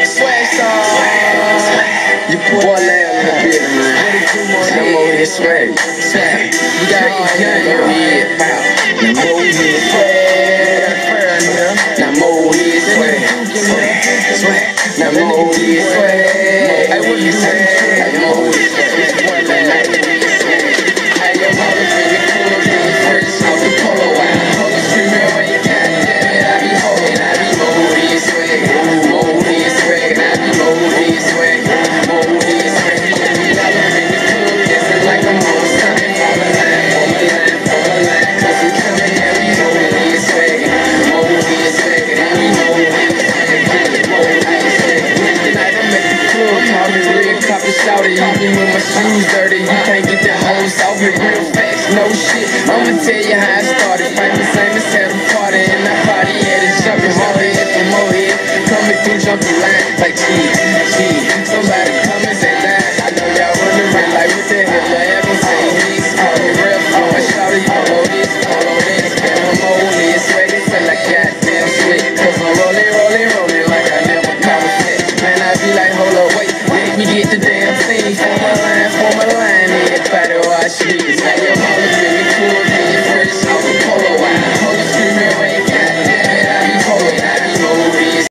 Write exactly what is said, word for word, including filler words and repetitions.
Swag star. You boy laugh a little bit, man. I'm over here swag. Swag. We got all young over here. Now I'm over here swag. Now I'm over here swag. Swag. Now I'm over here swag. Hey, what you say? I'm over here swag. Hey, yo, mother feeling cool, feeling fresh off the polo out. Polo screaming when you got it. I be holding, I be over here swag. Over here swag. I be over here swag. Over here swag. Every dollar in the club dancing like I'm on something. On the line, on the line, on the line. Cause we coming and we over here swag. Over here swag. And we over here swag. Over here swag. Tonight I'm at the club, call me real copper shouty. Even with my shoes dirty, you can't get the hoes off me real fast. No shit, I'ma tell you how I started. Fight the same as had a party, and I party at it, jumping hard at the mohead. Coming through jumping line like cheese, cheese. Somebody come and say that. I know y'all wondering like what the hell you ever say this. Call me real, I'm a shouty, follow this, follow this. And I'm over here sweating, feel like goddamn sweat. Cause I'm rolling, rolling, rolling like I never caught a flat. Man, I be like, hold up, wait, let me get the damn thing. For my line, for my line, everybody watch me. Say your mother